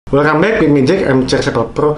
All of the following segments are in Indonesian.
Welcome back with me Jack, I'm Jack Pro.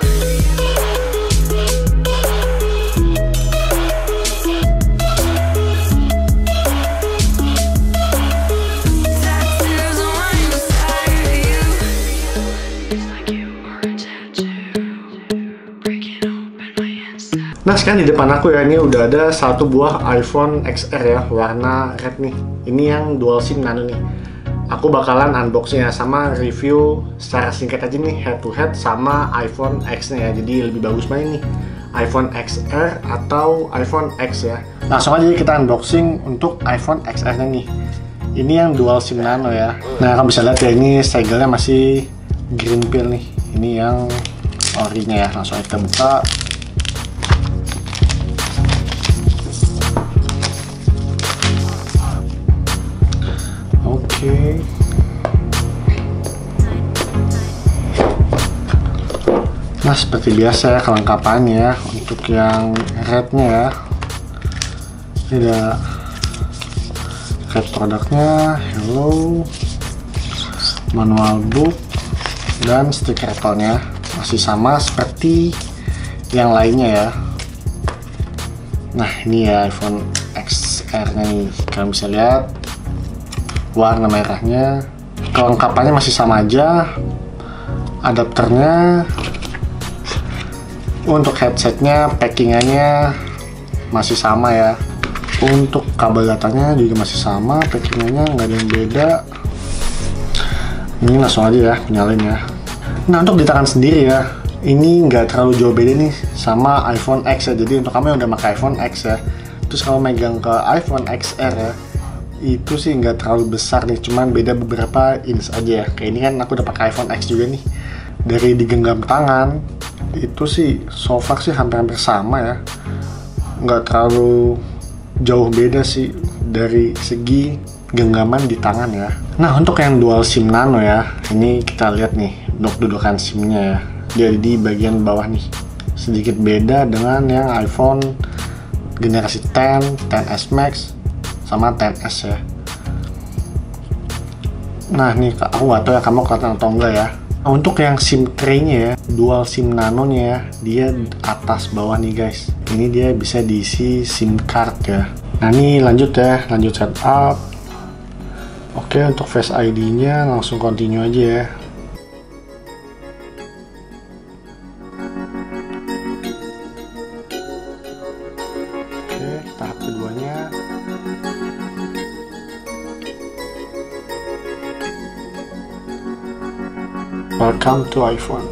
Nah sekarang di depan aku ya, ini udah ada satu buah iPhone XR ya, warna red nih. Ini yang dual SIM nano nih. Aku bakalan unboxing ya, sama review secara singkat aja nih, head to head sama iPhone X nya ya. Jadi lebih bagus mana nih, iPhone XR atau iPhone X ya. Langsung aja kita unboxing untuk iPhone XR nya nih. Ini yang dual SIM nano ya. Nah kamu bisa lihat ya, ini segelnya masih green peel nih. Ini yang orinya ya, langsung aja kita buka. Nah seperti biasa ya kelengkapannya untuk yang rednya ya. Ini ada red produknya, hello, manual book, dan stiker tolnya masih sama seperti yang lainnya ya. Nah ini ya iPhone XR nya nih, kalian bisa lihat warna merahnya. Kelengkapannya masih sama aja, adapternya, untuk headsetnya packingannya masih sama ya, untuk kabel datanya juga masih sama, packingannya nggak ada yang beda. Ini langsung aja ya nyalain ya. Nah untuk di tangan sendiri ya, ini nggak terlalu jauh beda nih sama iPhone X ya. Jadi untuk kamu yang udah pakai iPhone X ya, terus kamu megang ke iPhone XR ya, itu sih nggak terlalu besar nih, cuman beda beberapa inch aja ya. Kayak ini kan aku udah pakai iPhone X juga nih, dari digenggam tangan itu sih so far sih hampir-hampir sama ya, nggak terlalu jauh beda sih dari segi genggaman di tangan ya. Nah untuk yang dual SIM nano ya, ini kita lihat nih dudukan SIM-nya ya, dia di bagian bawah nih, sedikit beda dengan yang iPhone generasi 10, XS Max sama XS ya. Nah nih aku nggak tahu ya kamu kelihatan atau enggak ya. Untuk yang SIM tray-nya ya, dual SIM nano-nya ya, dia atas bawah nih guys. Ini dia bisa diisi SIM card ya. Nah ini lanjut ya, lanjut setup. Oke untuk Face ID-nya langsung continue aja ya. Oke tahap keduanya. Welcome to iPhone.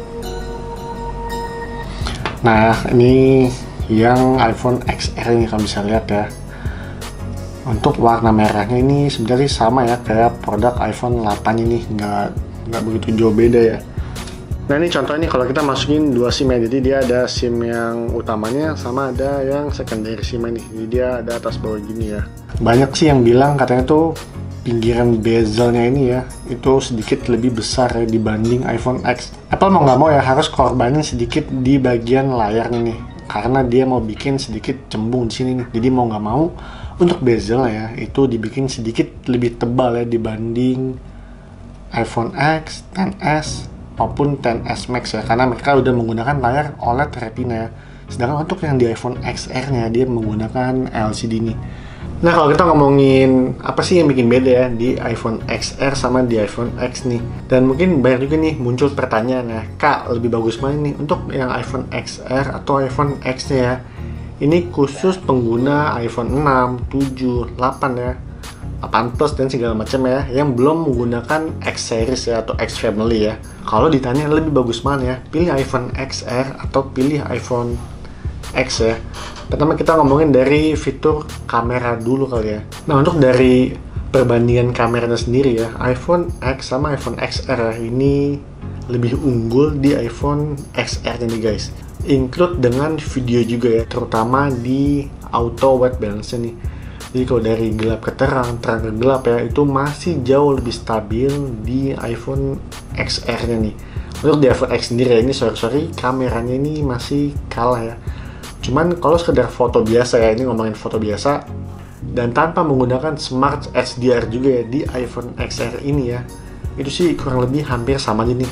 Nah ini yang iPhone XR ini kamu bisa lihat ya. Untuk warna merahnya ini sebenarnya sama ya kayak produk iPhone 8 ini, nggak begitu jauh beda ya. Nah ini contohnya kalau kita masukin dua SIM ya, jadi dia ada SIM yang utamanya sama ada yang secondary SIM ini. Jadi dia ada atas bawah gini ya. Banyak sih yang bilang katanya tuh pinggiran bezelnya ini ya itu sedikit lebih besar ya dibanding iPhone X. Apple mau nggak mau ya harus korbanin sedikit di bagian layarnya nih, karena dia mau bikin sedikit cembung di sini nih. Jadi mau nggak mau untuk bezel ya itu dibikin sedikit lebih tebal ya dibanding iPhone X, XS maupun XS Max ya, karena mereka udah menggunakan layar OLED Retina ya. Sedangkan untuk yang di iPhone XR nya dia menggunakan LCD nih. Nah kalau kita ngomongin apa sih yang bikin beda ya di iPhone XR sama di iPhone X nih, dan mungkin banyak juga nih muncul pertanyaan ya, Kak lebih bagus mana nih untuk yang iPhone XR atau iPhone X nya ya. Ini khusus pengguna iPhone 6, 7, 8 ya, 8 Plus dan segala macam ya, yang belum menggunakan X series ya atau X family ya. Kalau ditanya lebih bagus mana ya, pilih iPhone XR atau pilih iPhone X ya. Pertama kita ngomongin dari fitur kamera dulu kali ya. Nah untuk dari perbandingan kameranya sendiri ya, iPhone X sama iPhone XR ya, ini lebih unggul di iPhone XR nya nih guys. Include dengan video juga ya, terutama di auto white balance nih. Jadi kalau dari gelap ke terang, terang ke gelap ya, itu masih jauh lebih stabil di iPhone XR nya nih. Untuk di iPhone X sendiri ya, ini sorry kameranya ini masih kalah ya. Cuman kalau sekedar foto biasa ya, ini ngomongin foto biasa dan tanpa menggunakan Smart HDR juga ya di iPhone XR ini ya, itu sih kurang lebih hampir sama aja nih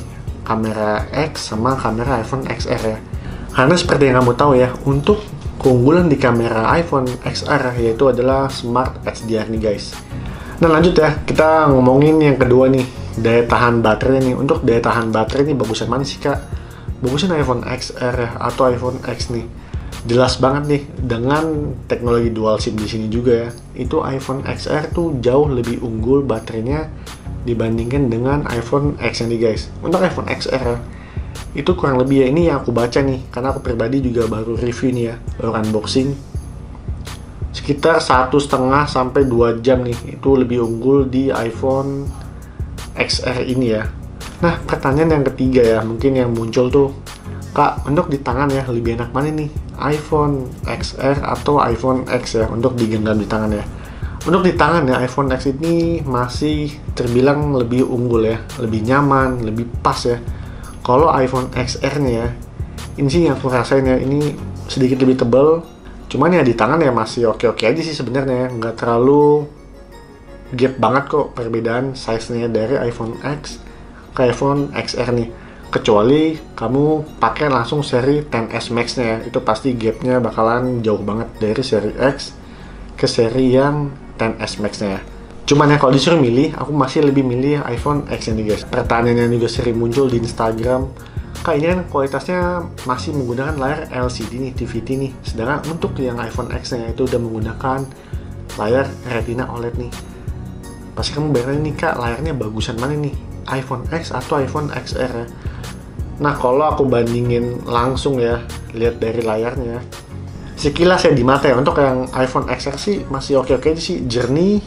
kamera X sama kamera iPhone XR ya. Karena seperti yang kamu tahu ya, untuk keunggulan di kamera iPhone XR yaitu adalah Smart HDR nih guys. Nah lanjut ya, kita ngomongin yang kedua nih, daya tahan baterai nih. Untuk daya tahan baterai nih bagusan mana sih kak? Bagusan iPhone XR ya, atau iPhone X nih. Jelas banget nih dengan teknologi dual SIM di sini juga ya. Itu iPhone XR tuh jauh lebih unggul baterainya dibandingkan dengan iPhone X nih guys. Untuk iPhone XR ya, itu kurang lebih ya, ini yang aku baca nih, karena aku pribadi juga baru review nih ya, baru unboxing, sekitar 1,5 sampai 2 jam nih, itu lebih unggul di iPhone XR ini ya. Nah pertanyaan yang ketiga ya, mungkin yang muncul tuh, kak untuk di tangan ya lebih enak mana nih, iPhone XR atau iPhone X ya, untuk digenggam di tangan ya. Untuk di tangan ya, iPhone X ini masih terbilang lebih unggul ya, lebih nyaman, lebih pas ya. Kalau iPhone XR nih ya, ini sih yang aku rasain ya, ini sedikit lebih tebal. Cuman ya di tangan ya masih oke-oke aja sih sebenarnya, nggak terlalu gap banget kok perbedaan size-nya dari iPhone X ke iPhone XR nih. Kecuali kamu pakai langsung seri XS Max-nya ya, itu pasti gapnya bakalan jauh banget dari seri X ke seri yang XS Max-nya ya. Cuman ya kalau disuruh milih, aku masih lebih milih iPhone X ini guys. Pertanyaan yang juga sering muncul di Instagram, kak ini kan kualitasnya masih menggunakan layar LCD nih, TVT nih. Sedangkan untuk yang iPhone X-nya itu udah menggunakan layar Retina OLED nih. Pasti kamu bayangin nih kak, layarnya bagusan mana nih, iPhone X atau iPhone XR ya. Nah kalau aku bandingin langsung ya, lihat dari layarnya, sekilas ya di mata ya, untuk yang iPhone XR sih masih oke-oke aja sih, jernih,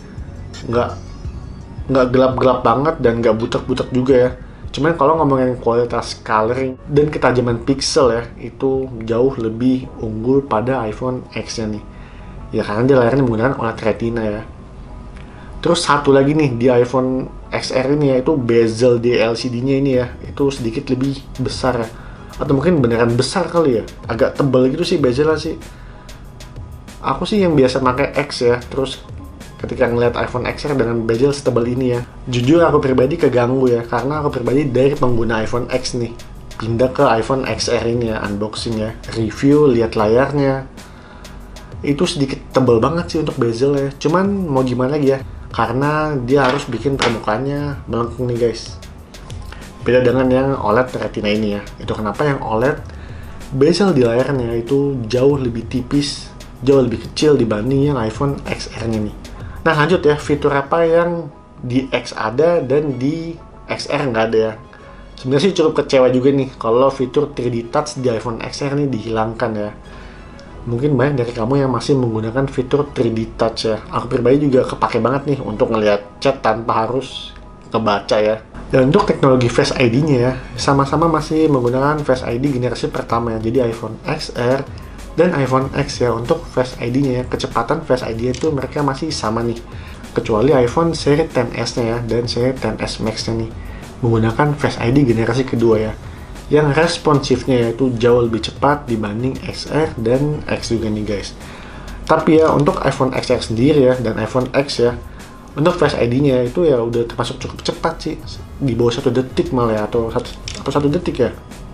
nggak gelap-gelap banget dan nggak butek-butek juga ya. Cuman kalau ngomongin kualitas coloring dan ketajaman pixel ya, itu jauh lebih unggul pada iPhone X-nya nih. Ya karena dia layarnya menggunakan OLED Retina ya. Terus satu lagi nih di iPhone XR ini ya, itu bezel di LCD-nya ini ya, itu sedikit lebih besar ya. Atau mungkin beneran besar kali ya, agak tebal gitu sih bezelnya sih. Aku sih yang biasa pakai X ya, terus ketika ngeliat iPhone XR dengan bezel setebal ini ya, jujur aku pribadi keganggu ya, karena aku pribadi dari pengguna iPhone X nih pindah ke iPhone XR ini ya, unboxing ya, review, lihat layarnya, itu sedikit tebal banget sih untuk bezel ya. Cuman mau gimana lagi ya, karena dia harus bikin permukaannya melengkung nih guys. Beda dengan yang OLED Retina ini ya. Itu kenapa yang OLED bezel di layarnya itu jauh lebih tipis, jauh lebih kecil dibanding yang iPhone XR-nya nih. Nah lanjut ya, fitur apa yang di X ada dan di XR nggak ada ya. Sebenarnya sih cukup kecewa juga nih kalau fitur 3D Touch di iPhone XR ini dihilangkan ya. Mungkin banyak dari kamu yang masih menggunakan fitur 3D Touch ya. Aku pribadi juga kepake banget nih untuk ngelihat chat tanpa harus kebaca ya. Dan untuk teknologi Face ID-nya ya, sama-sama masih menggunakan Face ID generasi pertama ya. Jadi iPhone XR dan iPhone X ya, untuk Face ID-nya ya, kecepatan Face ID itu mereka masih sama nih. Kecuali iPhone seri XS-nya ya dan seri XS Max-nya nih menggunakan Face ID generasi kedua ya, yang responsifnya yaitu jauh lebih cepat dibanding XR dan X juga nih guys. Tapi ya untuk iPhone XR sendiri ya dan iPhone X ya, untuk Face ID-nya itu ya udah termasuk cukup cepat sih, di bawah 1 detik malah ya, atau 1 detik ya,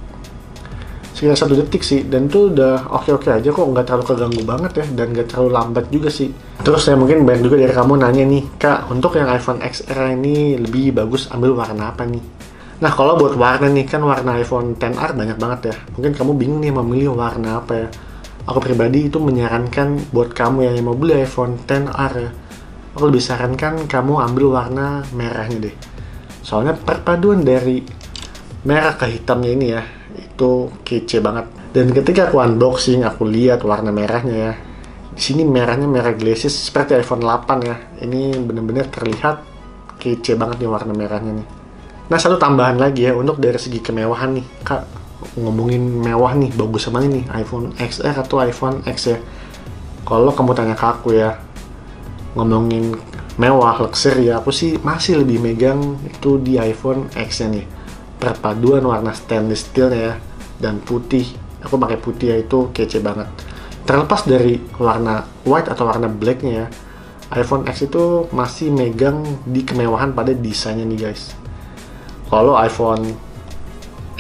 sekitar 1 detik sih, dan itu udah oke-oke aja kok, nggak terlalu keganggu banget ya, dan nggak terlalu lambat juga sih. Terus ya mungkin banyak juga dari kamu nanya nih, kak untuk yang iPhone XR ini lebih bagus ambil warna apa nih? Nah kalau buat warna nih, kan warna iPhone XR banyak banget ya, mungkin kamu bingung nih memilih warna apa ya. Aku pribadi itu menyarankan buat kamu yang mau beli iPhone XR ya, aku lebih sarankan kamu ambil warna merahnya deh. Soalnya perpaduan dari merah ke hitamnya ini ya, itu kece banget. Dan ketika aku unboxing, aku lihat warna merahnya ya. Di sini merahnya merah glazes seperti iPhone 8 ya. Ini bener-bener terlihat kece banget nih warna merahnya nih. Nah satu tambahan lagi ya, untuk dari segi kemewahan nih, kak ngomongin mewah nih, bagus sama nih iPhone XR atau iPhone X ya. Kalau kamu tanya ke aku ya, ngomongin mewah, luxury ya, aku sih masih lebih megang itu di iPhone X nya nih. Perpaduan warna stainless steel ya dan putih, aku pakai putih ya, itu kece banget. Terlepas dari warna white atau warna blacknya ya, iPhone X itu masih megang di kemewahan pada desainnya nih guys. Kalau iPhone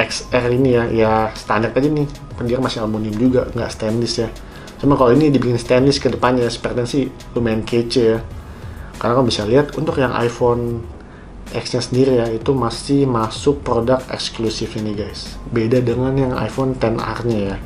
XR ini ya standar aja nih, dia masih aluminium juga, nggak stainless ya. Cuma kalau ini dibikin stainless ke depannya, sepertinya sih lumayan kece ya. Karena kamu bisa lihat untuk yang iPhone X nya sendiri ya, itu masih masuk produk eksklusif ini guys, beda dengan yang iPhone XR nya ya.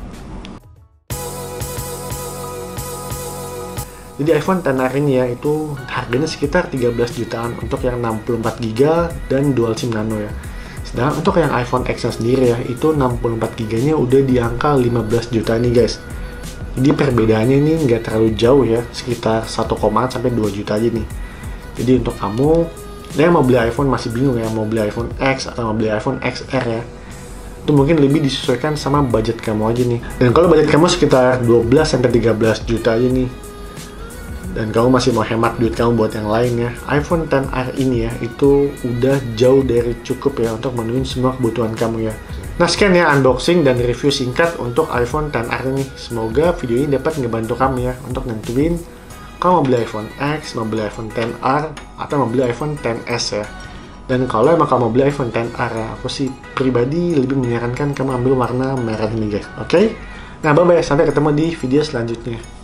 Jadi iPhone XR ini ya, itu harganya sekitar 13 jutaan untuk yang 64GB dan dual SIM nano ya. Sedangkan untuk yang iPhone X nya sendiri ya, itu 64GB nya udah di angka 15 juta nih guys. Jadi perbedaannya ini nggak terlalu jauh ya, sekitar 1, sampai 2 juta aja nih. Jadi untuk kamu yang mau beli iPhone masih bingung ya, mau beli iPhone X atau mau beli iPhone XR ya, itu mungkin lebih disesuaikan sama budget kamu aja nih. Dan kalau budget kamu sekitar 12 sampai 13 juta aja nih, dan kamu masih mau hemat duit kamu buat yang lain ya, iPhone XR ini ya, itu udah jauh dari cukup ya untuk memenuhi semua kebutuhan kamu ya. Nah sekian ya unboxing dan review singkat untuk iPhone XR ini. Semoga video ini dapat ngebantu kamu ya untuk nentuin kamu mau beli iPhone X, mau beli iPhone XR, atau mau beli iPhone XS ya. Dan kalau emang kamu mau beli iPhone XR ya, aku sih pribadi lebih menyarankan kamu ambil warna merah ini guys, oke? Nah bye-bye, sampai ketemu di video selanjutnya.